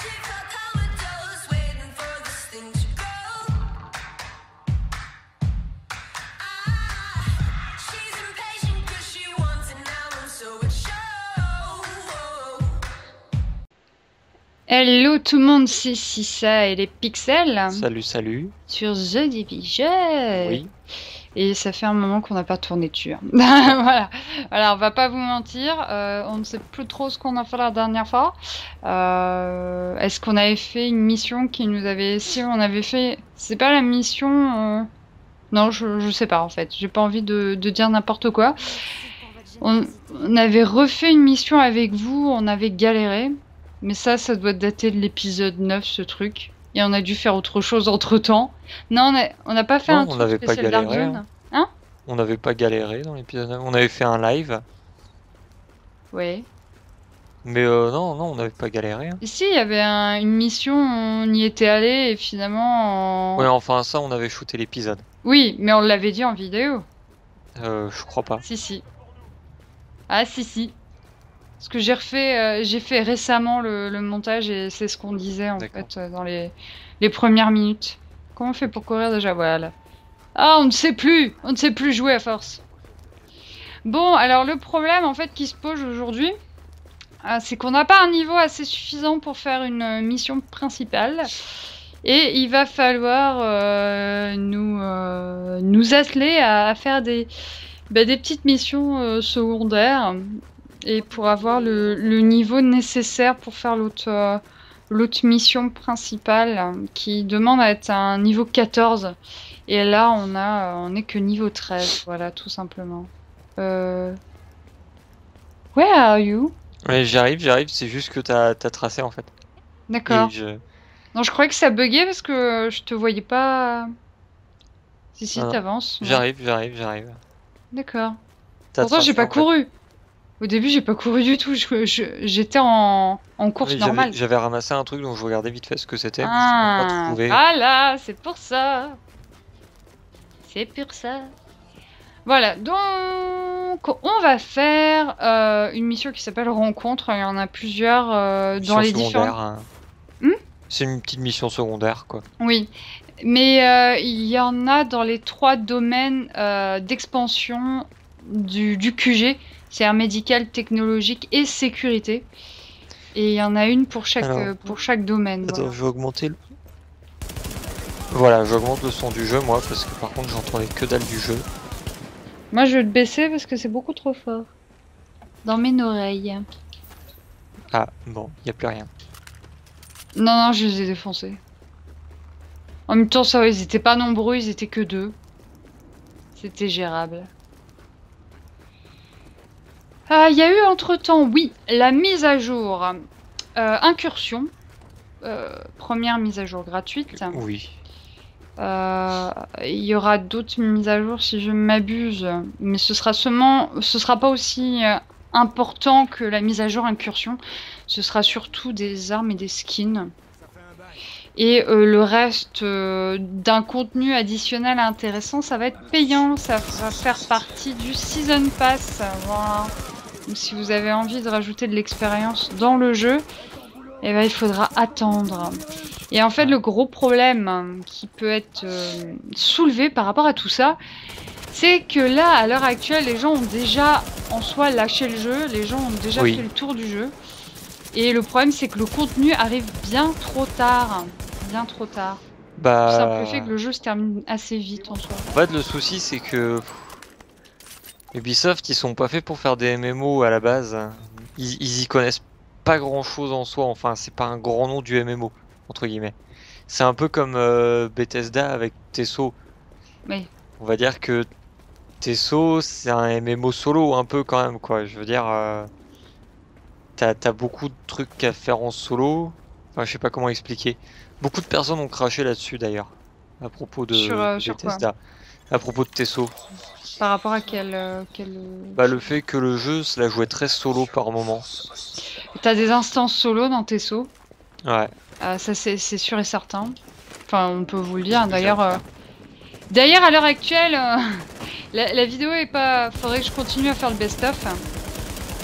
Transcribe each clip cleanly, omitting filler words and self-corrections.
Hello tout le monde, c'est Sissa et les pixels Salut, salut. sur The Division. Oui. Et ça fait un moment qu'on n'a pas tourné dessus. Hein. Voilà. Alors on va pas vous mentir, on ne sait plus trop ce qu'on a fait la dernière fois. Est-ce qu'on avait fait une mission qui nous avait... Si on avait fait... C'est pas la mission... Non, je sais pas en fait. J'ai pas envie de dire n'importe quoi. On avait refait une mission avec vous, on avait galéré. Mais ça doit dater de l'épisode 9, ce truc. Et on a dû faire autre chose entre-temps. Non, on n'a pas fait Non, un on truc n'avait pas spécial Dark galéré. Zone. Hein? On n'avait pas galéré dans l'épisode 9. On avait fait un live. Ouais. Mais non, on n'avait pas galéré. Hein. Ici, il y avait une mission, on y était allé et finalement... Ouais, enfin ça, on avait shooté l'épisode. Oui, mais on l'avait dit en vidéo. Je crois pas. Si. Ah, si. Parce que j'ai fait récemment le montage et c'est ce qu'on disait en fait dans les premières minutes. Comment on fait pour courir déjà? Voilà. Ah, on ne sait plus jouer à force. Bon, alors le problème en fait qui se pose aujourd'hui, c'est qu'on n'a pas un niveau assez suffisant pour faire une mission principale. Et il va falloir nous atteler à faire des petites missions secondaires. Et pour avoir le niveau nécessaire pour faire l'autre mission principale qui demande à être un niveau 14. Et là, on est que niveau 13, voilà, tout simplement. Where are you? Ouais, j'arrive, c'est juste que t'as tracé en fait. D'accord. Non, je croyais que ça buguait parce que je te voyais pas... Si, t'avances. J'arrive. D'accord. Pourtant, j'ai pas couru. Au début, j'ai pas couru du tout. J'étais en course normale. J'avais ramassé un truc donc je regardais vite fait ce que c'était. Ah, voilà, c'est pour ça. C'est pour ça. Voilà, donc on va faire une mission qui s'appelle Rencontre. Il y en a plusieurs dans les différents... C'est une petite mission secondaire, quoi. Oui, mais il y en a dans les 3 domaines d'expansion du QG. C'est médical, technologique et sécurité. Et il y en a une pour chaque domaine. Attends, je vais augmenter le... Voilà, j'augmente le son du jeu, moi, parce que par contre, j'entendais que dalle du jeu. Moi, je vais le baisser parce que c'est beaucoup trop fort. Dans mes oreilles. Ah, bon, y a plus rien. Non, je les ai défoncés. En même temps, ça va, ils étaient pas nombreux, ils étaient que 2. C'était gérable. Il y a eu entre-temps, oui, la mise à jour. Incursion. Première mise à jour gratuite. Oui. Il y aura d'autres mises à jour si je m'abuse. Mais ce sera pas aussi important que la mise à jour incursion. Ce sera surtout des armes et des skins. Et le reste d'un contenu additionnel intéressant, ça va être payant. Ça va faire partie du Season Pass. Voilà. Donc si vous avez envie de rajouter de l'expérience dans le jeu, eh ben, il faudra attendre. Et en fait, le gros problème qui peut être soulevé par rapport à tout ça, c'est que là, à l'heure actuelle, les gens ont déjà en soi lâché le jeu. Les gens ont déjà fait le tour du jeu. Et le problème, c'est que le contenu arrive bien trop tard. Bien trop tard. Bah... Tout simple fait que le jeu se termine assez vite en soi. En fait, le souci, c'est que... Ubisoft, ils sont pas faits pour faire des MMO à la base. Ils y connaissent pas grand chose en soi. Enfin, c'est pas un grand nom du MMO, entre guillemets. C'est un peu comme Bethesda avec Tesso. Oui. On va dire que Tesso, c'est un MMO solo un peu quand même, quoi. Je veux dire... T'as beaucoup de trucs à faire en solo. Enfin, je sais pas comment expliquer. Beaucoup de personnes ont craché là-dessus d'ailleurs. À propos de Bethesda. À propos de Tesso. Par rapport à quel... Bah, le fait que le jeu se la jouait très solo par moment. T'as des instances solo dans Tesso. Ouais. Ça c'est sûr et certain. Enfin, on peut vous le dire. D'ailleurs, d'ailleurs à l'heure actuelle, la vidéo est pas... Faudrait que je continue à faire le best-of.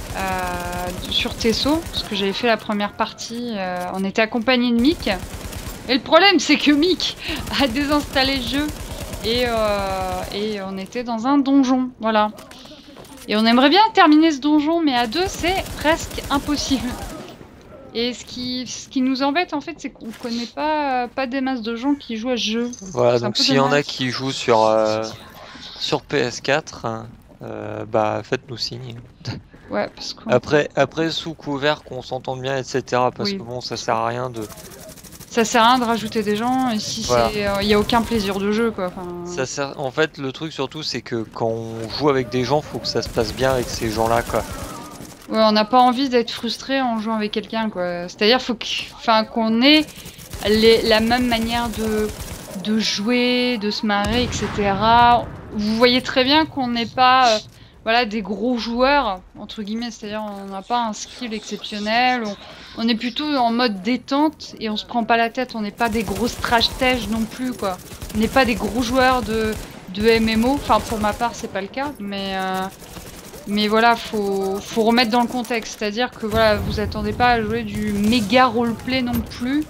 sur Tesso, parce que j'avais fait la première partie, on était accompagné de Mick. Et le problème, c'est que Mick a désinstallé le jeu et on était dans un donjon, voilà. Et on aimerait bien terminer ce donjon, mais à deux, c'est presque impossible. Et ce qui nous embête, en fait, c'est qu'on connaît pas des masses de gens qui jouent à ce jeu. Voilà, donc s'il y en a qui jouent sur PS4, bah faites-nous signe. Ouais, parce que... Après, sous couvert qu'on s'entende bien, etc. Parce que bon, ça sert à rien de... Ça sert à rien de rajouter des gens, et si il y a aucun plaisir de jeu, quoi. Enfin... Ça sert... En fait, le truc surtout, c'est que quand on joue avec des gens, faut que ça se passe bien avec ces gens-là, quoi. Ouais, on n'a pas envie d'être frustré en jouant avec quelqu'un, quoi. C'est-à-dire faut qu'on ait la même manière de jouer, de se marrer, etc. Vous voyez très bien qu'on n'est pas voilà, des gros joueurs, entre guillemets, c'est-à-dire on n'a pas un skill exceptionnel, on est plutôt en mode détente et on se prend pas la tête, on n'est pas des grosses trash-tèges non plus, quoi. On n'est pas des gros joueurs de MMO, enfin pour ma part c'est pas le cas, mais voilà, faut remettre dans le contexte, c'est-à-dire que voilà, vous attendez pas à jouer du méga roleplay non plus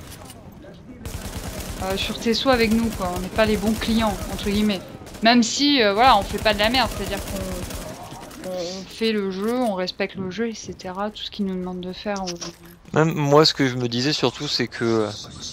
sur Tesso avec nous, quoi. On n'est pas les bons clients, entre guillemets. Même si, voilà, on fait pas de la merde, c'est-à-dire qu'on fait le jeu, on respecte le jeu, etc. Tout ce qu'il nous demande de faire. Même moi, ce que je me disais surtout, c'est que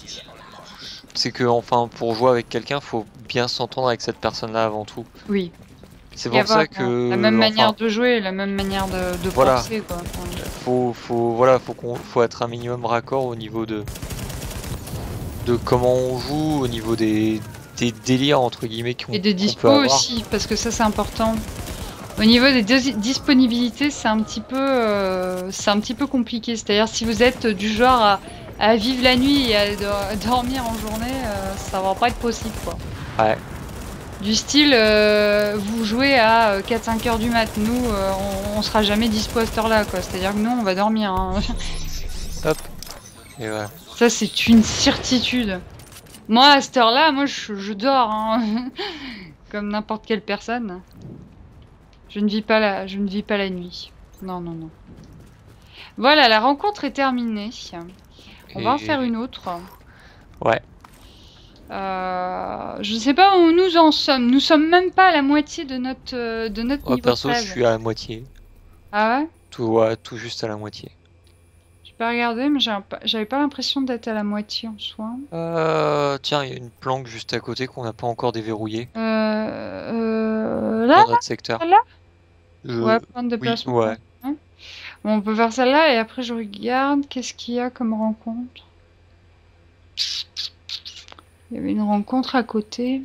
enfin, pour jouer avec quelqu'un, faut bien s'entendre avec cette personne-là avant tout. Oui. C'est pour ça que... La même manière de jouer, la même manière de penser, quoi. Enfin... Faut être un minimum raccord au niveau de comment on joue, au niveau des délires, entre guillemets, qu'on et des dispos aussi, parce que ça, c'est important. Au niveau des disponibilités, c'est un petit peu compliqué. C'est-à-dire, si vous êtes du genre à vivre la nuit et à dormir en journée, ça va pas être possible, quoi. Ouais. Du style, vous jouez à 4-5 heures du mat, nous, on sera jamais dispo à cette heure-là, quoi. C'est-à-dire que nous, on va dormir. Hein. Hop. Et voilà. Ça, c'est une certitude. Moi, à cette heure-là, moi, je dors, hein. Comme n'importe quelle personne. Je ne vis pas la nuit. Non, non, non. Voilà, la rencontre est terminée. On va en faire une autre. Ouais. Je ne sais pas où nous en sommes. Nous sommes même pas à la moitié de notre niveau. Perso, je suis à la moitié. Ah ouais? Tout juste à la moitié. J'ai pas regardé, mais j'avais pas l'impression d'être à la moitié en soi. Tiens, il y a une planque juste à côté qu'on n'a pas encore déverrouillée. Là? Dans notre secteur. Là? Ouais, point de déplacement. Oui, ouais. Bon, on peut faire celle-là et après je regarde qu'est-ce qu'il y a comme rencontre. Il y avait une rencontre à côté.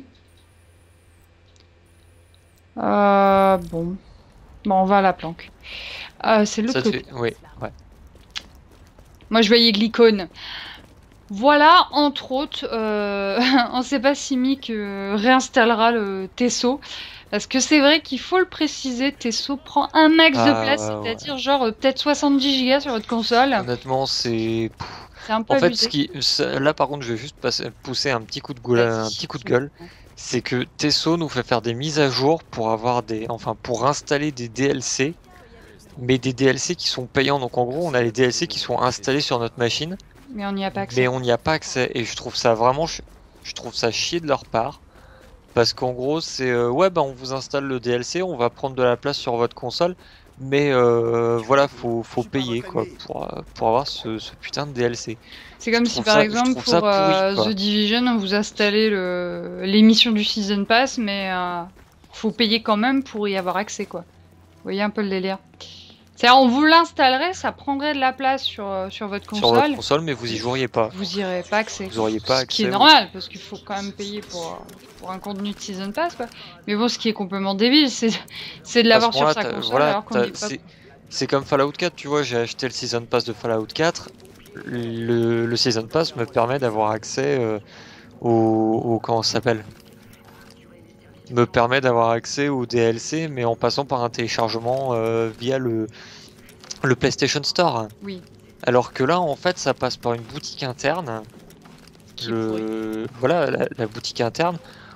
Bon. Bon, on va à la planque. C'est l'autre côté. Oui, ouais. Moi, je voyais Glycone. Voilà, entre autres, on sait pas si Mick réinstallera le Tesso. Parce que c'est vrai qu'il faut le préciser, Tesso prend un max de place, c'est-à-dire genre peut-être 70 Go sur votre console. Honnêtement, c'est un peu abusé. Là par contre, je vais juste pousser un petit coup de gueule, c'est que Tesso nous fait faire des mises à jour pour avoir pour installer des DLC, mais des DLC qui sont payants. Donc en gros, on a les DLC qui sont installés sur notre machine, mais on n'y a pas accès. Et je trouve ça vraiment, je trouve ça chier de leur part. Parce qu'en gros, c'est on vous installe le DLC, on va prendre de la place sur votre console, mais voilà, faut payer quoi pour avoir ce putain de DLC. C'est comme si par exemple pour The Division, on vous installait l'émission du Season Pass, mais faut payer quand même pour y avoir accès, quoi. Vous voyez un peu le délire. C'est-à-dire, on vous l'installerait, ça prendrait de la place sur votre console. Sur votre console, mais vous y joueriez pas. Vous y aurez pas accès. Vous auriez pas accès. Ce qui est normal, parce qu'il faut quand même payer pour un contenu de Season Pass, quoi. Mais bon, ce qui est complètement débile, c'est de l'avoir sur sa console, alors qu'on est pas... C'est comme Fallout 4, tu vois, j'ai acheté le Season Pass de Fallout 4. Le Season Pass me permet d'avoir accès au... Comment ça s'appelle ? Me permet d'avoir accès au DLC, mais en passant par un téléchargement via le PlayStation Store. Oui. Alors que là, en fait, ça passe par une boutique interne. Voilà, la boutique interne.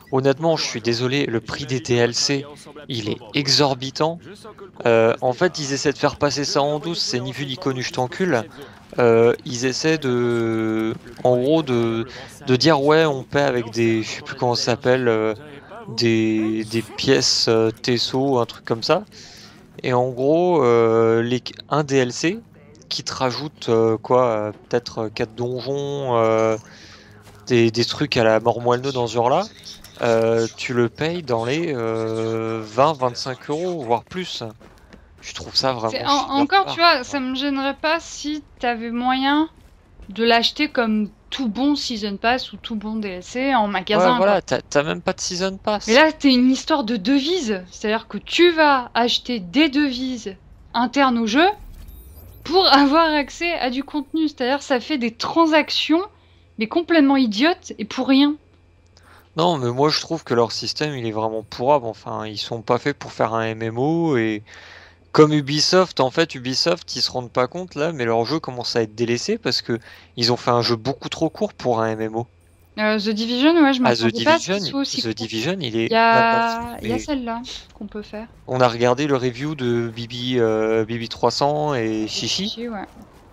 Honnêtement, je suis désolé, le prix des DLC, il est exorbitant. En fait, ils essaient de faire passer ça en douce, c'est ni vu ni connu, je t'encule. Ils essaient en gros, de dire ouais, on paie avec des, je sais plus comment ça s'appelle, des pièces TESO, un truc comme ça. Et en gros, un DLC qui te rajoute peut-être 4 donjons, des trucs à la mort moelleux dans ce genre-là. Tu le payes dans les 20-25 euros, voire plus. Je trouve ça vraiment cher. Encore, tu vois, ça me gênerait pas si t'avais moyen de l'acheter comme tout bon Season Pass ou tout bon DLC en magasin. Ouais, voilà, t'as même pas de Season Pass. Mais là, c'est une histoire de devises. C'est-à-dire que tu vas acheter des devises internes au jeu pour avoir accès à du contenu. C'est-à-dire ça fait des transactions, mais complètement idiotes et pour rien. Non, mais moi je trouve que leur système il est vraiment pourrable. Enfin, ils sont pas faits pour faire un MMO et comme Ubisoft, en fait, Ubisoft ils se rendent pas compte là, mais leur jeu commence à être délaissé parce que ils ont fait un jeu beaucoup trop court pour un MMO. The Division, ouais, je m'attendais pas à ce qu'il soit aussi The Division, il est. Il y a celle-là qu'on peut faire. On a regardé le review de Bibi 300 et Chichi. Ouais.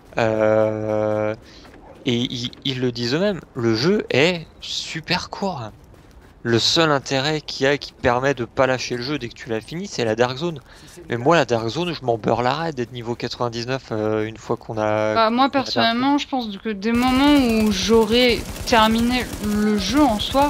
Et ils le disent eux-mêmes, le jeu est super court. Le seul intérêt qu'il y a qui permet de pas lâcher le jeu dès que tu l'as fini, c'est la Dark Zone. Mais moi, la Dark Zone, je m'en beurre l'arrêt d'être niveau 99 une fois qu'on a... Bah, moi, personnellement, je pense que des moments où j'aurais terminé le jeu en soi,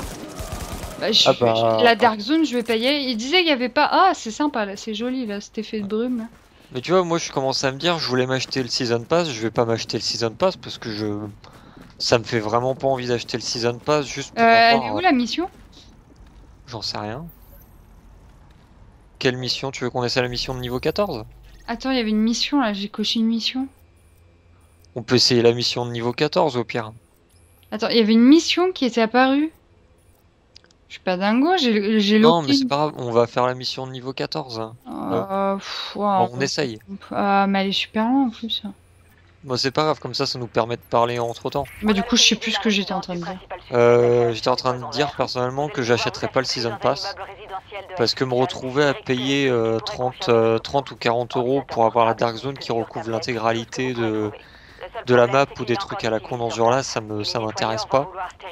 la Dark Zone, je vais payer. Il disait qu'il y avait pas... Ah, c'est sympa, là, c'est joli, là, cet effet de brume. Là. Mais tu vois, moi, je commence à me dire, je voulais m'acheter le Season Pass, je vais pas m'acheter le Season Pass parce que ça me fait vraiment pas envie d'acheter le Season Pass juste pour elle est où, la mission? J'en sais rien. Quelle mission? Tu veux qu'on essaie la mission de niveau 14? Attends, il y avait une mission là, j'ai coché une mission. On peut essayer la mission de niveau 14 au pire. Attends, il y avait une mission qui était apparue. Je suis pas dingo, j'ai Non, mais c'est pas grave, on va faire la mission de niveau 14. Wow, on essaye. Mais elle est super loin en plus. Bon, c'est pas grave, comme ça nous permet de parler entre temps. Bah, du coup, je sais plus ce que j'étais en train de dire. J'étais en train de dire personnellement que j'achèterais pas le Season Pass. Parce que me retrouver à payer 30 ou 40 euros pour avoir la Dark Zone qui recouvre l'intégralité de la map ou des trucs à la con dans ce genre-là, ça m'intéresse pas.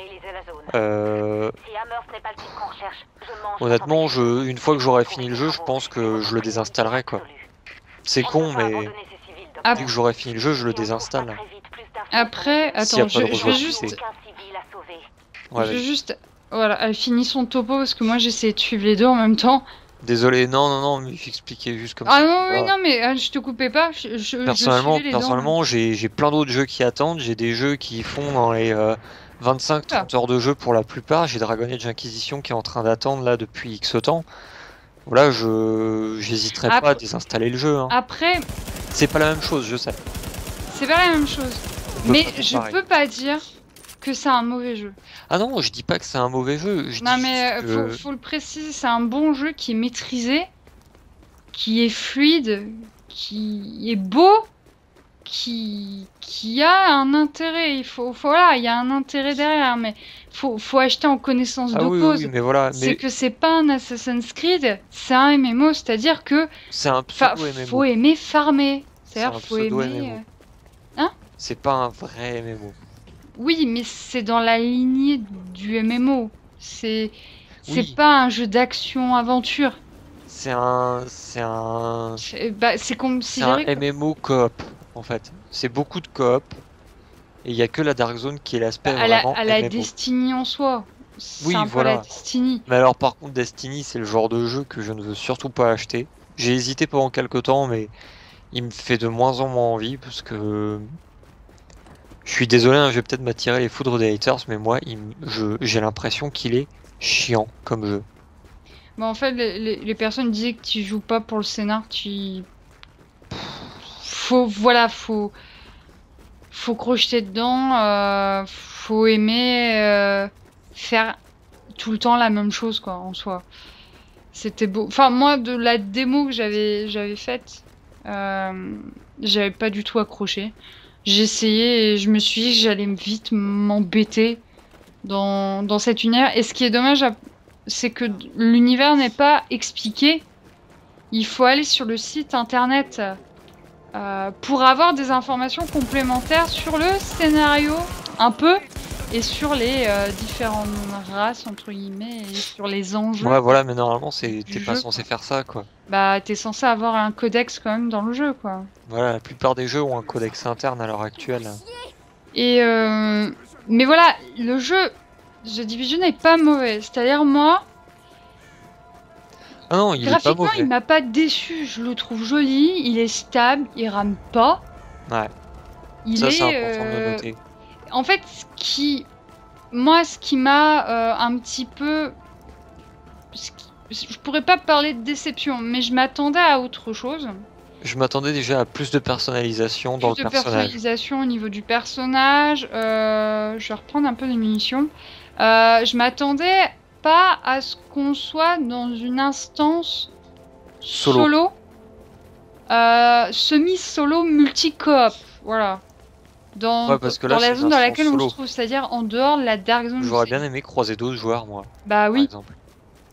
Honnêtement, une fois que j'aurai fini le jeu, je pense que je le désinstallerai quoi. C'est con, mais vu que j'aurai fini le jeu, je le désinstalle. Après, attends, je vais juste... Ouais, je vais juste... Voilà, elle finit son topo parce que moi j'essaie de suivre les deux en même temps. Désolé, non, mais j'expliquais juste comme ça. Ah non, oui, non, mais je te coupais pas. Personnellement, j'ai plein d'autres jeux qui attendent. J'ai des jeux qui font dans les 25-30 heures de jeu pour la plupart. J'ai Dragon Age Inquisition qui est en train d'attendre là depuis X temps. Voilà, j'hésiterai pas à désinstaller le jeu. Hein. Après... C'est pas la même chose, je sais. C'est pas la même chose. Mais je peux pas dire que c'est un mauvais jeu. Ah non, je dis pas que c'est un mauvais jeu. Non mais faut le préciser, c'est un bon jeu qui est maîtrisé, qui est fluide, qui est beau, qui a un intérêt. Voilà, il y a un intérêt derrière, mais faut acheter en connaissance de cause. Oui, mais voilà. C'est que c'est pas un Assassin's Creed, c'est un MMO, c'est-à-dire que c'est un pseudo MMO. Faut aimer farmer. C'est-à-dire faut aimer. Hein? C'est pas un vrai MMO. Oui, mais c'est dans la lignée du MMO. C'est pas un jeu d'action-aventure. C'est un MMO coop, en fait. C'est beaucoup de coop. Et il y a que la Dark Zone qui est l'aspect vraiment à la Destiny en soi. Oui, voilà. La Destiny. Mais alors par contre, Destiny, c'est le genre de jeu que je ne veux surtout pas acheter. J'ai hésité pendant quelques temps, mais il me fait de moins en moins envie parce que... Je suis désolé, hein, je vais peut-être m'attirer les foudres des haters, mais moi, j'ai l'impression qu'il est chiant comme jeu. Bah en fait, les personnes disaient que tu joues pas pour le scénar, faut crocheter dedans, faut aimer faire tout le temps la même chose, quoi, en soi. C'était beau. Enfin, moi, de la démo que j'avais faite, j'avais pas du tout accroché. J'ai essayé et je me suis dit que j'allais vite m'embêter dans cet univers. Et ce qui est dommage c'est que l'univers n'est pas expliqué. Il faut aller sur le site internet pour avoir des informations complémentaires sur le scénario, un peu, et sur les différentes races, entre guillemets, et sur les enjeux. Ouais, voilà, mais normalement, t'es pas censé faire ça, quoi. Bah, t'es censé avoir un codex quand même dans le jeu, quoi. Voilà, la plupart des jeux ont un codex interne à l'heure actuelle. Et mais voilà, le jeu The Division n'est pas mauvais. C'est-à-dire, moi, ah non, il est pas graphiquement, mauvais. il m'a pas déçu. Je le trouve joli, il est stable, il rame pas. Ouais. Ça, c'est important de le noter. En fait, ce qui m'a un petit peu... Je pourrais pas parler de déception, mais je m'attendais à autre chose. Je m'attendais déjà à plus de personnalisation dans le personnage. Plus de personnalisation au niveau du personnage. Je vais reprendre un peu les munitions. Je m'attendais pas à ce qu'on soit dans une instance solo. Semi-solo multi-coop. Voilà. Dans la zone dans laquelle on se trouve, c'est-à-dire en dehors de la Dark Zone. J'aurais bien aimé croiser d'autres joueurs, moi. Bah oui. Par exemple.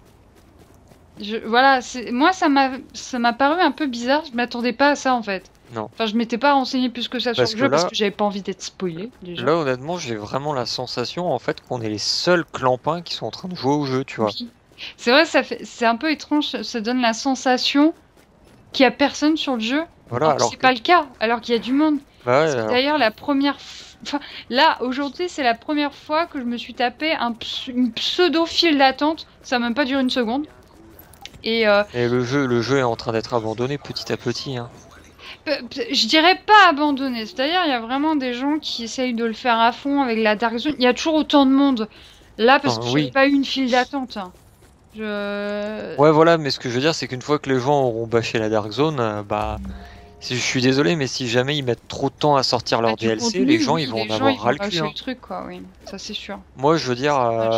Voilà, moi ça m'a paru un peu bizarre, je m'attendais pas à ça en fait. Non. Enfin, je m'étais pas renseigné plus que ça sur le jeu parce que j'avais pas envie d'être spoilé déjà. Là, honnêtement, j'ai vraiment la sensation en fait qu'on est les seuls clampins qui sont en train de jouer au jeu, tu vois. Oui. C'est vrai, c'est un peu étrange, ça donne la sensation qu'il y a personne sur le jeu. Voilà, alors c'est pas le cas, alors qu'il y a du monde. Bah ouais, d'ailleurs la première là aujourd'hui c'est la première fois que je me suis tapé une pseudo file d'attente, ça n'a même pas duré une seconde. Et le jeu est en train d'être abandonné petit à petit. Hein. Je dirais pas abandonné, c'est-à-dire il y a vraiment des gens qui essayent de le faire à fond avec la Dark Zone. Il y a toujours autant de monde là parce que j'ai pas eu une file d'attente. Ouais voilà, mais ce que je veux dire c'est qu'une fois que les gens auront bâché la Dark Zone, bah je suis désolé, mais si jamais ils mettent trop de temps à sortir leur DLC, les gens ils vont en avoir ras le cul. Le truc, quoi, oui. Ça c'est sûr. Moi je veux dire,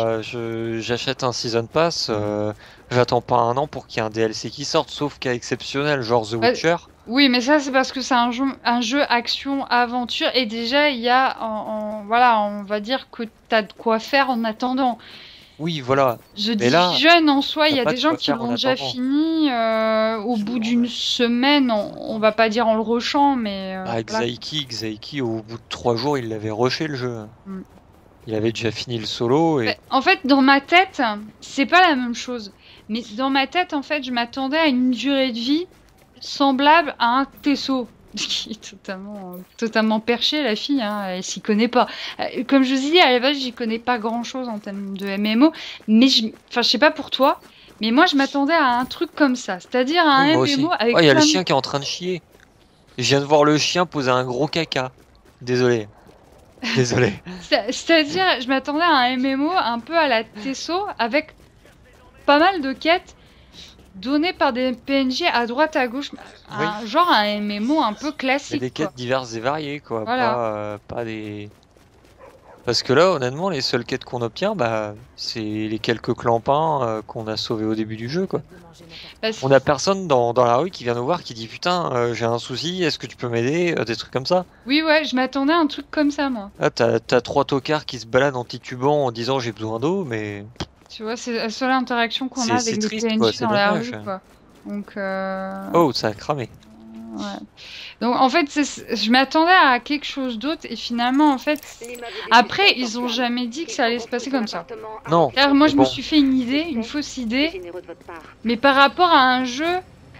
j'achète un Season Pass, j'attends pas un an pour qu'il y ait un DLC qui sorte, sauf cas exceptionnel, genre The Witcher. Oui, mais ça c'est parce que c'est un jeu action-aventure, et déjà il y a, voilà, on va dire que t'as de quoi faire en attendant. Oui, voilà. The Division en soi, il y a des gens qui l'ont déjà fini au bout d'une semaine, on va pas dire en le rushant, mais... Xaiki, au bout de 3 jours, il l'avait rushé le jeu. Il avait déjà fini le solo. Et... En fait, dans ma tête, c'est pas la même chose. Mais dans ma tête, en fait, je m'attendais à une durée de vie semblable à un Tesso. Qui est totalement perché, la fille, hein, elle s'y connaît pas. Comme je vous ai dit, à la base, j'y connais pas grand chose en termes de MMO, mais je sais pas pour toi, mais moi je m'attendais à un truc comme ça, c'est-à-dire à un MMO avec. Il y a le chien qui est en train de chier. Je viens de voir le chien poser un gros caca. Désolé. Désolé. C'est-à-dire, je m'attendais à un MMO un peu à la Tesso avec pas mal de quêtes donné par des PNJ à droite à gauche, genre un MMO un peu classique. Des quêtes diverses et variées, quoi. Voilà. Pas des... Parce que là, honnêtement, les seules quêtes qu'on obtient, bah, c'est les quelques clampins qu'on a sauvés au début du jeu, quoi. On a personne dans la rue qui vient nous voir qui dit putain, j'ai un souci, est-ce que tu peux m'aider, des trucs comme ça. Oui, ouais, je m'attendais à un truc comme ça, moi. Là, t'as 3 tocards qui se baladent en titubant en disant j'ai besoin d'eau, mais... Tu vois, c'est la seule interaction qu'on a avec les PNJ dans la rue, quoi. Donc, oh, ça a cramé. Ouais. Donc, en fait, je m'attendais à quelque chose d'autre, et finalement, en fait... Après, ils ont jamais dit que ça allait se passer comme ça. Non. Car moi, je me suis fait une idée, une fausse idée, mais par rapport à un jeu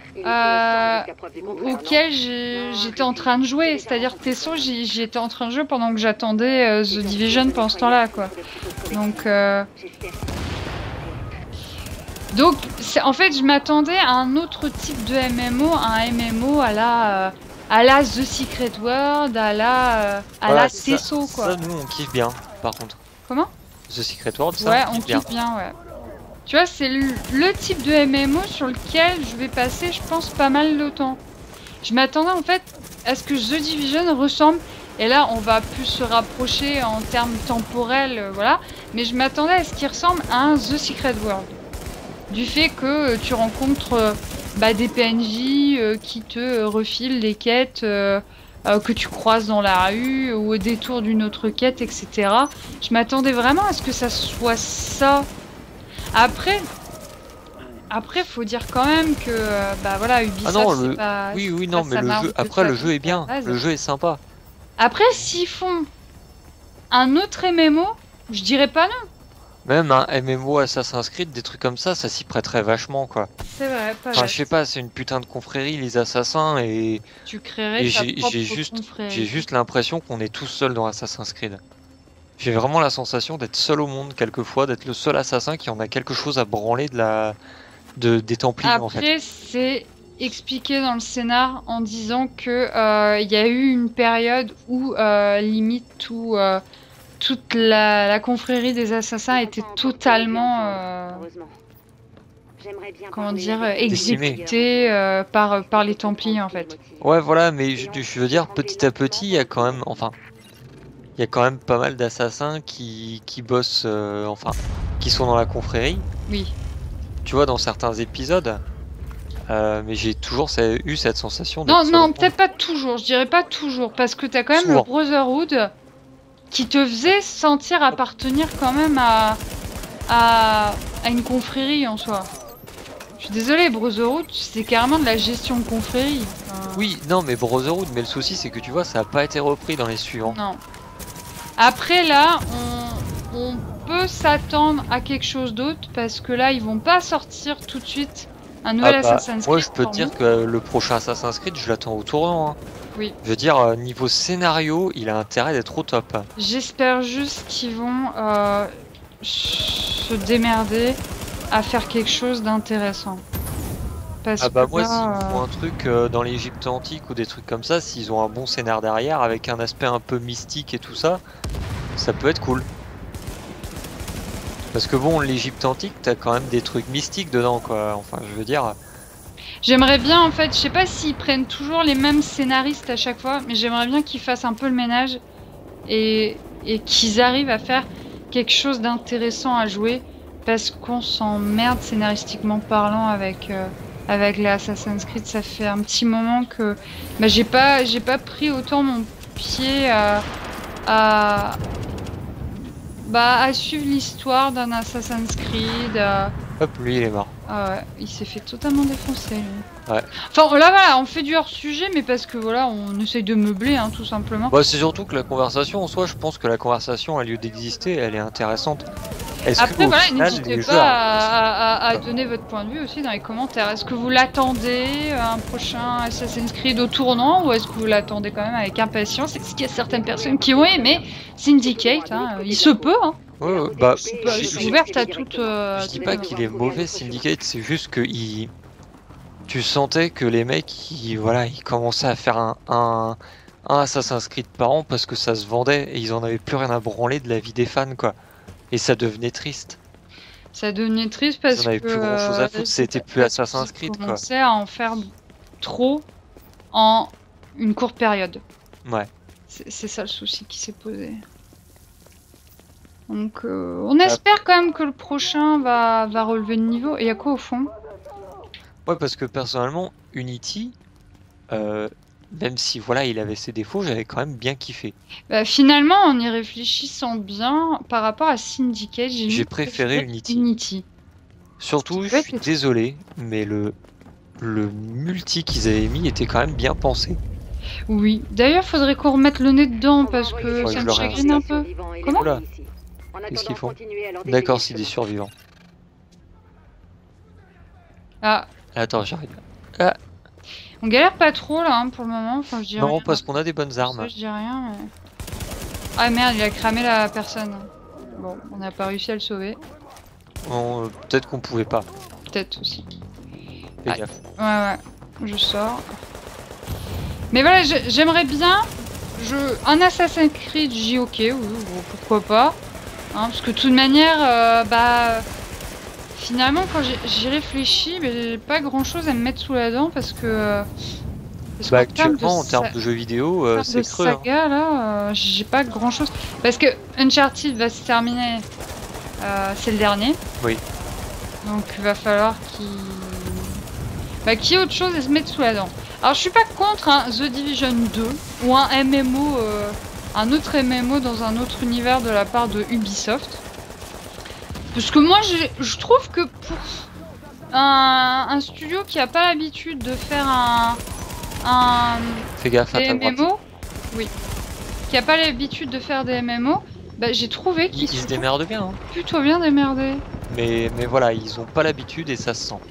auquel j'étais en train de jouer, c'est-à-dire Tesso, j'y étais en train de jouer pendant que j'attendais The Division pendant ce temps-là, quoi. Donc, en fait, je m'attendais à un autre type de MMO, un MMO à la The Secret World, à la Tesso, quoi. Ça, nous, on kiffe bien, par contre. Comment? The Secret World, ça, ouais, on kiffe bien, ouais. Tu vois, c'est le type de MMO sur lequel je vais passer, je pense, pas mal de temps. Je m'attendais, en fait, à ce que The Division ressemble, et là, on va plus se rapprocher en termes temporels, voilà, mais je m'attendais à ce qu'il ressemble à un The Secret World. Du fait que tu rencontres des PNJ qui te refilent des quêtes que tu croises dans la rue ou au détour d'une autre quête, etc. Je m'attendais vraiment à ce que ça soit ça. Après, faut dire quand même que bah voilà, Ubisoft, c'est pas. Oui, non, mais le jeu. Après, le jeu est bien. Le jeu est sympa. Après, s'ils font un autre MMO, je dirais pas non. Même un MMO Assassin's Creed, des trucs comme ça s'y prêterait vachement, quoi. C'est vrai, pas Enfin, je sais pas, c'est une putain de confrérie, les assassins, et. Tu créerais ta propre confrérie. J'ai juste l'impression qu'on est tous seuls dans Assassin's Creed. J'ai vraiment la sensation d'être seul au monde, quelquefois, d'être le seul assassin qui en a quelque chose à branler des Templiers, en fait. Après, c'est expliqué dans le scénar en disant que il y a eu une période où limite toute la confrérie des assassins était totalement comment dire, exécutée par les Templiers, en fait. Ouais, voilà, mais je veux dire, petit à petit, il y a quand même, enfin, il y a quand même pas mal d'assassins qui bossent, enfin, qui sont dans la confrérie. Oui. Tu vois, dans certains épisodes. Mais j'ai toujours eu cette sensation. Non, peut-être pas toujours. Je dirais pas toujours, parce que t'as quand même le Brotherhood qui te faisait sentir appartenir quand même à une confrérie en soi. Je suis désolé, Brotherhood, c'est carrément de la gestion de confrérie. Oui, non, mais Brotherhood, mais le souci c'est que tu vois, ça a pas été repris dans les suivants. Non. Après là, on peut s'attendre à quelque chose d'autre, parce que là, ils vont pas sortir tout de suite un nouvel Assassin's Creed. Moi, je peux te dire que le prochain Assassin's Creed, je l'attends au tournant. Hein. Oui. Je veux dire, niveau scénario, il a intérêt d'être au top. J'espère juste qu'ils vont se démerder à faire quelque chose d'intéressant. Parce que moi, s'ils font un truc dans l'Égypte antique ou des trucs comme ça, s'ils ont un bon scénar derrière, avec un aspect un peu mystique et tout ça, ça peut être cool. Parce que bon, l'Égypte antique, t'as quand même des trucs mystiques dedans, quoi. Enfin, je veux dire... J'aimerais bien, en fait, je sais pas s'ils prennent toujours les mêmes scénaristes à chaque fois, mais j'aimerais bien qu'ils fassent un peu le ménage et qu'ils arrivent à faire quelque chose d'intéressant à jouer, parce qu'on s'emmerde scénaristiquement parlant avec les Assassin's Creed. Ça fait un petit moment que bah, j'ai pas pris autant mon pied à suivre l'histoire d'un Assassin's Creed. Hop, lui il est mort. Ah ouais, il s'est fait totalement défoncer lui. Ouais. Enfin là voilà, on fait du hors sujet, mais parce que voilà, on essaye de meubler hein, tout simplement. Bah c'est surtout que la conversation en soi, je pense que la conversation a lieu d'exister, elle est intéressante. Après voilà, n'hésitez pas à donner votre point de vue aussi dans les commentaires. Est-ce que vous l'attendez un prochain Assassin's Creed au tournant, ou est-ce que vous l'attendez quand même avec impatience? Est-ce qu'il y a certaines personnes qui ont aimé Syndicate, hein, il se peut hein. Ouais, bah, je suis ouverte à toute. Je dis pas qu'il est mauvais Syndicate, c'est juste que tu sentais que les mecs, ils commençaient à faire un Assassin's Creed par an parce que ça se vendait et ils en avaient plus rien à branler de la vie des fans quoi. Et ça devenait triste. Ça devenait triste parce que. Ils en avaient plus grand chose à foutre, c'était plus Assassin's Creed quoi. Ils commençaient à en faire trop en une courte période. Ouais. C'est ça le souci qui s'est posé. Donc on espère quand même que le prochain va relever le niveau. Et il y a quoi au fond? Ouais, parce que personnellement, Unity, même si voilà il avait ses défauts, j'avais quand même bien kiffé. Bah, finalement, en y réfléchissant bien, par rapport à Syndicate, j'ai préféré Unity. Surtout, je suis désolé, mais le multi qu'ils avaient mis était quand même bien pensé. Oui, d'ailleurs, faudrait qu'on remette le nez dedans parce que ça me chagrine un peu. Comment? Qu'est-ce qu'ils font? D'accord, c'est des survivants. Ah. Attends, j'arrive. Ah. On galère pas trop là hein, pour le moment. Enfin, je dis non, rien, parce qu'on a des bonnes armes. Ça, je dis rien, mais... Ah merde, il a cramé la personne. Bon, on n'a pas réussi à le sauver. Peut-être qu'on pouvait pas. Peut-être aussi. Fais gaffe. Ouais, je sors. Mais voilà, j'aimerais bien un Assassin's Creed JOK, oui, pourquoi pas. Hein, parce que de toute manière, finalement, quand j'y réfléchis, j'ai pas grand chose à me mettre sous la dent parce que. Actuellement, en termes de jeux vidéo, c'est creux. Saga, là, j'ai pas grand chose. Parce que Uncharted va se terminer. C'est le dernier. Oui. Donc il va falloir qu'il y ait autre chose à se mettre sous la dent. Alors je suis pas contre hein, The Division 2 ou un MMO, un autre MMO dans un autre univers de la part de Ubisoft. Parce que moi, je trouve que pour un studio qui a pas l'habitude de faire Fais gaffe à des ta droite. MMO, oui, qui a pas l'habitude de faire des MMO, bah, j'ai trouvé qu'ils Ils se démerdent bien. Hein. Plutôt bien démerdés. Mais voilà, ils ont pas l'habitude et ça se sent.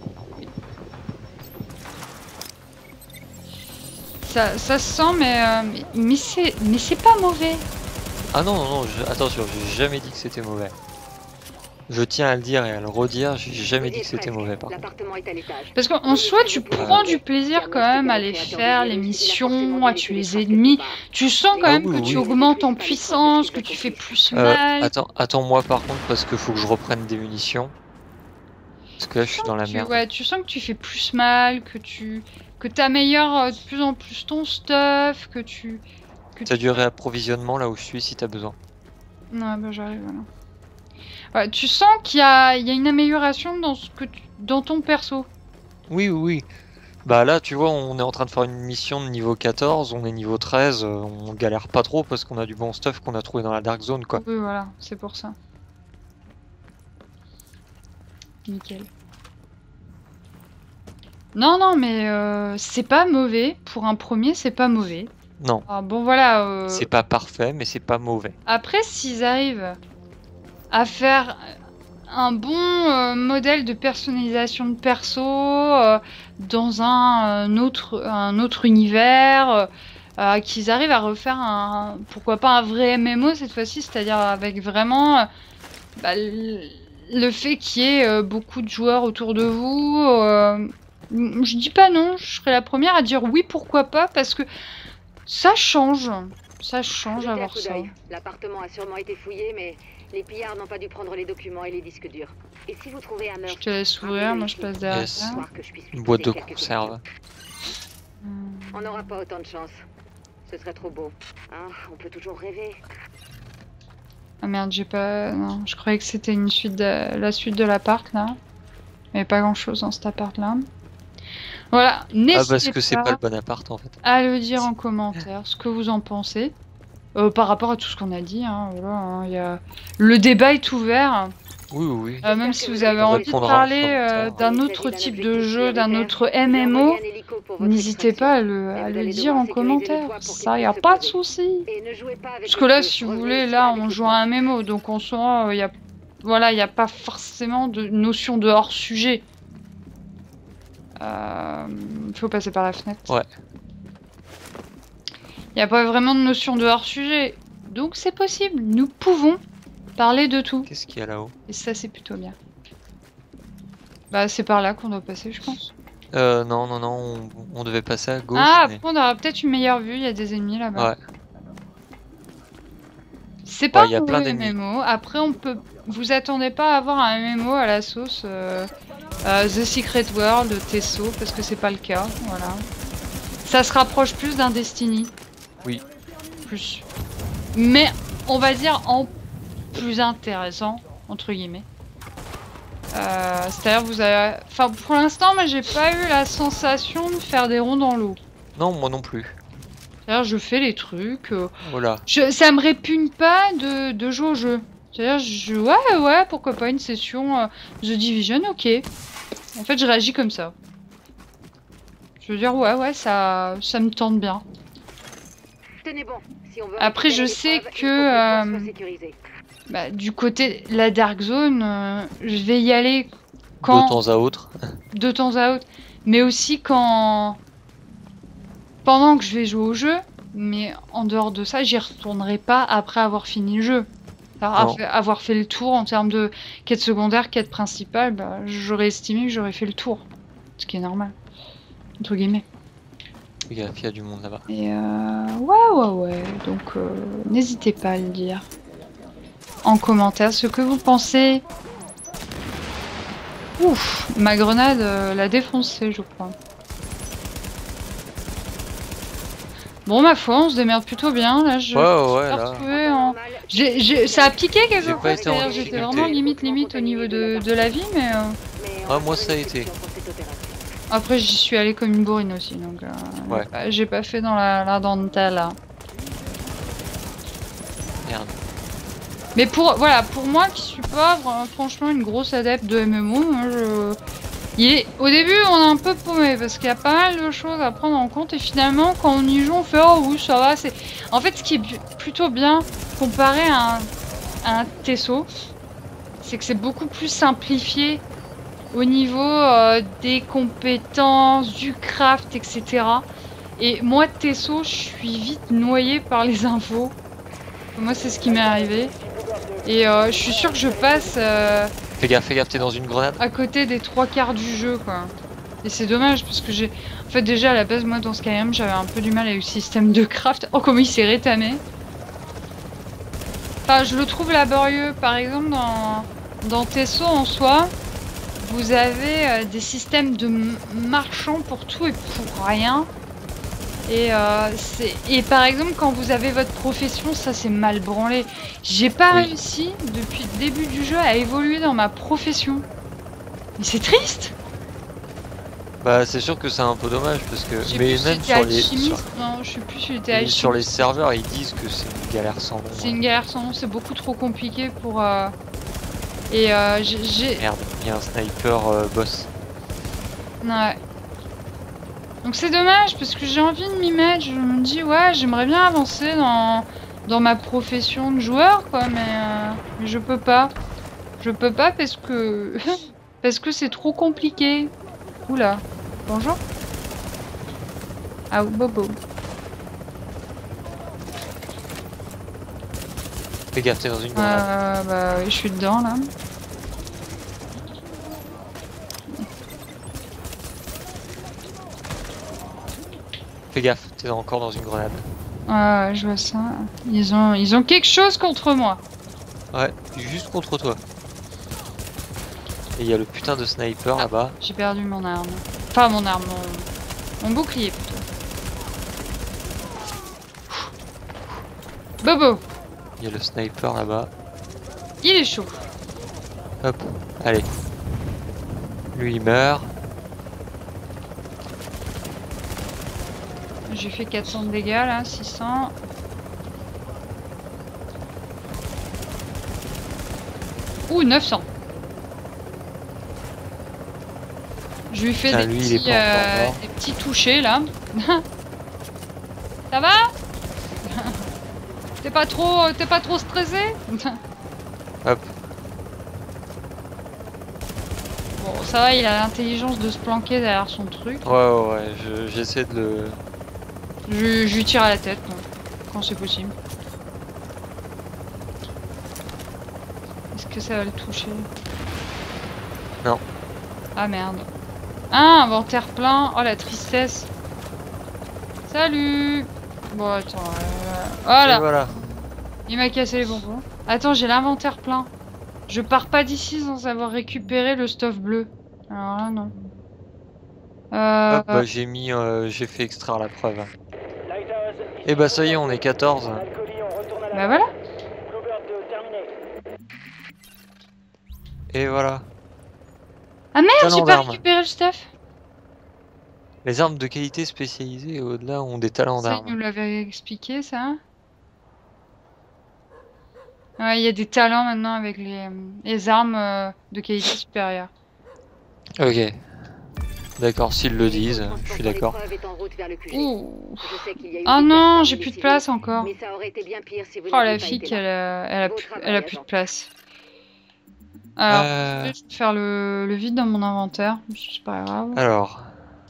Ça se sent, mais c'est pas mauvais. Ah non, attention, j'ai jamais dit que c'était mauvais. Je tiens à le dire et à le redire, j'ai jamais dit que c'était mauvais par contre. Parce qu'en soi, tu prends du plaisir quand même à les faire, les missions, à tuer les ennemis. Tu sens quand même que tu augmentes en puissance, que tu fais plus mal. Attends-moi par contre parce que faut que je reprenne des munitions. Parce que là je suis dans la merde. Ouais, tu sens que tu fais plus mal, que t'améliores de plus en plus ton stuff, T'as du réapprovisionnement là où je suis si t'as besoin. Ouais, bah j'arrive, voilà. Ouais, tu sens qu'il y a une amélioration dans ton perso. Oui. Bah là, tu vois, on est en train de faire une mission de niveau 14, on est niveau 13, on galère pas trop parce qu'on a du bon stuff qu'on a trouvé dans la Dark Zone, quoi. Oui, voilà, c'est pour ça. Nickel. Non, mais c'est pas mauvais. Pour un premier, c'est pas mauvais. Non. Ah, bon, voilà. C'est pas parfait, mais c'est pas mauvais. Après, s'ils arrivent à faire un bon modèle de personnalisation de perso dans un autre univers, qu'ils arrivent à refaire pourquoi pas un vrai MMO cette fois-ci, c'est-à-dire avec vraiment le fait qu'il y ait beaucoup de joueurs autour de vous. Je dis pas non, je serais la première à dire oui, pourquoi pas, parce que ça change à voir ça. L'appartement a sûrement été fouillé, mais les pillards n'ont pas dû prendre les documents et les disques durs. Et si vous trouvez un meurtre, je te laisse ouvrir, moi je passe derrière. Yes. Une boîte de conserve. On n'aura pas autant de chance. Ce serait trop beau. Hein, on peut toujours rêver. Ah merde, j'ai pas... Non, je croyais que c'était la suite de l'appart, là. Il n'y avait pas grand-chose dans cet appart-là. Voilà, n'hésitez parce que c'est pas le bon appart, en fait. À le dire en commentaire, ce que vous en pensez. Par rapport à tout ce qu'on a dit, hein, voilà, hein, le débat est ouvert. Oui. Même si vous avez envie de parler d'un autre type de jeu, d'un autre MMO, n'hésitez pas à le dire en commentaire. Ça, y a pas de souci. Parce que là, si vous voulez, là, on joue à un MMO, donc en soi, y a pas forcément de notion de hors-sujet. Faut passer par la fenêtre. Ouais. Il n'y a pas vraiment de notion de hors-sujet. Donc c'est possible. Nous pouvons parler de tout. Qu'est-ce qu'il y a là-haut? Et ça, c'est plutôt bien. Bah, c'est par là qu'on doit passer, je pense. Non, on devait passer à gauche. Ah, après, on aura peut-être une meilleure vue. Il y a des ennemis là-bas. Ouais. C'est pas y a plein d'ennemis. MMO. Après, vous attendez pas à avoir un MMO à la sauce The Secret World de Tesso, parce que c'est pas le cas. Voilà. Ça se rapproche plus d'un Destiny. Oui. Plus. Mais on va dire en plus intéressant, entre guillemets. C'est-à-dire vous avez... Enfin, pour l'instant, moi j'ai pas eu la sensation de faire des ronds dans l'eau. Non, moi non plus. C'est-à-dire je fais les trucs. Voilà. Ça me répugne pas de jouer au jeu. C'est-à-dire, ouais, pourquoi pas une session The Division, ok. En fait, je réagis comme ça. Je veux dire, ouais, ça me tente bien. Après, je sais que du côté de la Dark Zone, je vais y aller quand... De temps à autre. De temps à autre. Mais aussi quand... Pendant que je vais jouer au jeu, mais en dehors de ça, j'y retournerai pas après avoir fini le jeu. Alors, avoir fait le tour en termes de quête secondaire, quête principale, bah, j'aurais estimé que j'aurais fait le tour. Ce qui est normal. Entre guillemets. Il y a du monde là-bas. Et ouais. Donc, n'hésitez pas à le dire en commentaire ce que vous pensez. Ouf, ma grenade l'a défoncé, je crois. Bon, ma foi, on se démerde plutôt bien. Là, je ça a piqué quelque fois. C'est-à-dire, j'étais vraiment limite au niveau de la vie, mais. Ah, moi, ça a été. Après, j'y suis allée comme une bourrine aussi, donc j'ai pas fait dans la dentelle là. Merde. Mais voilà, pour moi qui suis pas franchement une grosse adepte de MMO, moi, au début on est un peu paumé parce qu'il y a pas mal de choses à prendre en compte et finalement quand on y joue on fait oh oui ça va. En fait ce qui est plutôt bien comparé à un TSO, c'est que c'est beaucoup plus simplifié au niveau des compétences, du craft, etc. Et moi TSO je suis vite noyée par les infos. Moi c'est ce qui m'est arrivé. Et je suis sûr que je passe Fais gaffe, t'es dans une grenade. à côté des 3/4 du jeu, quoi. Et c'est dommage, parce que j'ai... En fait, déjà, à la base, moi, dans Skyrim, j'avais un peu du mal avec le système de craft. Oh, comment il s'est rétamé. Enfin, je le trouve laborieux. Par exemple, dans TSO, en soi, vous avez des systèmes de marchands pour tout et pour rien. Et par exemple, quand vous avez votre profession, ça c'est mal branlé. J'ai pas réussi depuis le début du jeu à évoluer dans ma profession. Mais c'est triste. Bah c'est sûr que c'est un peu dommage parce que mais même non, je sais plus si j'étais alchimiste. Sur les serveurs, ils disent que c'est une galère sans nom. C'est une galère sans nom, c'est beaucoup trop compliqué pour j'ai merde, il y a un sniper boss. Ouais. Donc c'est dommage parce que j'ai envie de m'y mettre, je me dis ouais j'aimerais bien avancer dans ma profession de joueur quoi mais je peux pas. Je peux pas parce que parce que c'est trop compliqué. Oula, bonjour. Ah bobo. Fais gaffe, t'es dans une grenade. Bah oui je suis dedans là. Fais gaffe, t'es encore dans une grenade. Ouais, je vois ça. Ils ont quelque chose contre moi. Ouais, juste contre toi. Et il y a le putain de sniper là-bas. J'ai perdu mon arme. Enfin mon arme, mon bouclier plutôt. Bobo. Il y a le sniper là-bas. Il est chaud. Hop, allez. Lui il meurt. J'ai fait 400 de dégâts là, 600. Ouh, 900. Je lui fais des petits touchés là. Ça va? T'es pas trop stressé? Hop. Bon, ça va, il a l'intelligence de se planquer derrière son truc. Ouais, j'essaie de le... Je lui tire à la tête, quand c'est possible. Est-ce que ça va le toucher? Non. Ah merde. Ah, inventaire plein. Oh la tristesse. Salut. Bon attends. Voilà. Il m'a cassé les bonbons. Attends, j'ai l'inventaire plein. Je pars pas d'ici sans avoir récupéré le stuff bleu. Alors là non. Hop, bah, j'ai fait extraire la preuve. Et bah ça y est, on est 14. Bah voilà. Et voilà. Ah merde, j'ai pas récupéré le stuff. Les armes de qualité spécialisées au-delà ont des talents d'armes. Ça, il nous l'avait expliqué ça. Ouais, il y a des talents maintenant avec les armes de qualité supérieure. Ok. D'accord, s'ils le disent, je suis d'accord. Ouh. Oh non, j'ai plus de place encore. Oh la fille, elle a plus de place. Alors, je vais faire le vide dans mon inventaire, c'est pas grave. Alors.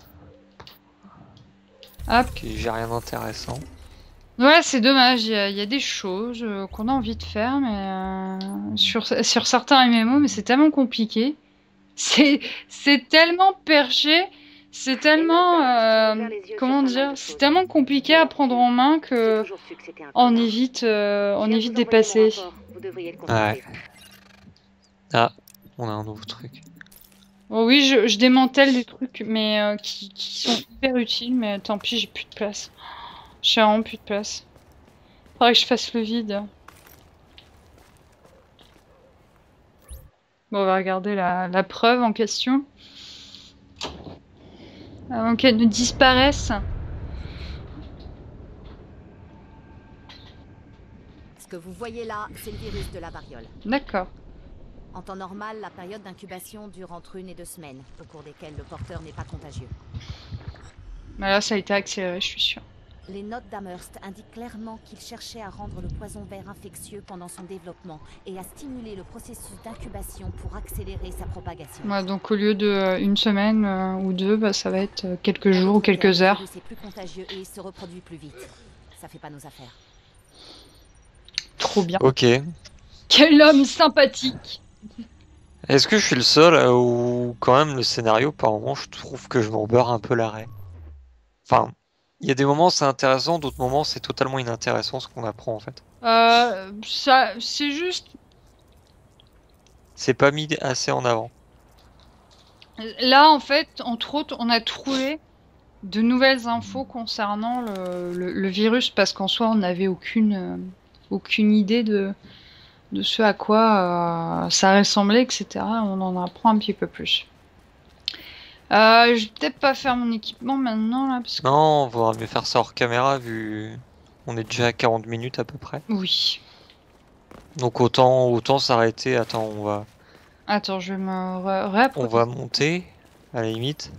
Hop. Ok, j'ai rien d'intéressant. Ouais, c'est dommage, il y a des choses qu'on a envie de faire, mais sur certains MMO, mais c'est tellement compliqué. C'est tellement perché, c'est tellement... comment dire? C'est tellement compliqué à prendre en main que on évite d'y passer. Ouais. Ah, on a un nouveau truc. Oh oui, je démantèle des trucs, mais qui sont hyper utiles, mais tant pis, j'ai plus de place. J'ai vraiment plus de place. Faudrait que je fasse le vide. Bon, on va regarder la preuve en question. Avant qu'elle ne disparaisse. Ce que vous voyez là, c'est le virus de la variole. D'accord. En temps normal, la période d'incubation dure entre 1 et 2 semaines, au cours desquelles le porteur n'est pas contagieux. Mais là, ça a été accéléré, je suis sûre. Les notes d'Amherst indiquent clairement qu'il cherchait à rendre le poison vert infectieux pendant son développement et à stimuler le processus d'incubation pour accélérer sa propagation. Ouais, donc au lieu de une semaine ou deux, bah, ça va être quelques jours ou quelques heures. Le virus est plus contagieux et il se reproduit plus vite. Ça fait pas nos affaires. Trop bien. Ok. Quel homme sympathique. Est-ce que je suis le seul où quand même le scénario, par moments, je trouve que je m'en beurre un peu l'arrêt. Enfin, il y a des moments c'est intéressant, d'autres moments c'est totalement inintéressant ce qu'on apprend en fait. Ça, c'est juste... C'est pas mis assez en avant. Là, en fait, entre autres, on a trouvé de nouvelles infos concernant le virus, parce qu'en soi, on n'avait aucune idée de ce à quoi ça ressemblait, etc. On en apprend un petit peu plus. Je vais peut-être pas faire mon équipement maintenant, là, parce que... Non, on vaudra mieux faire ça hors caméra vu on est déjà à 40 minutes à peu près. Oui. Donc autant s'arrêter. Attends, on va Attends, je vais me réapprocher. on va monter à la limite.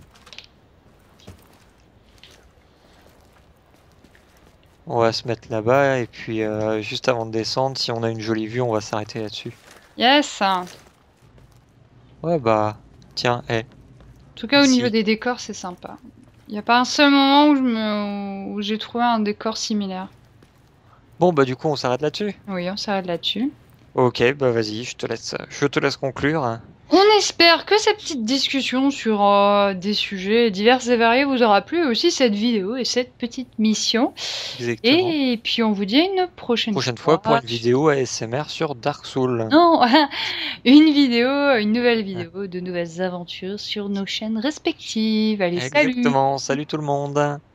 On va se mettre là-bas et puis juste avant de descendre, si on a une jolie vue, on va s'arrêter là-dessus. Yes. En Ouais bah tiens, tout cas, au Ici. niveau des décors, c'est sympa. Il n'y a pas un seul moment où j'ai trouvé un décor similaire. Bon bah du coup on s'arrête là-dessus. Oui, on s'arrête là-dessus. Ok, bah vas-y, je te laisse conclure. On espère que cette petite discussion sur des sujets divers et variés vous aura plu, aussi cette vidéo et cette petite mission. Exactement. Et puis on vous dit à une prochaine fois pour une vidéo ASMR sur Dark Souls. Non, une nouvelle vidéo, de nouvelles aventures sur nos chaînes respectives. Allez, salut! Exactement, salut tout le monde.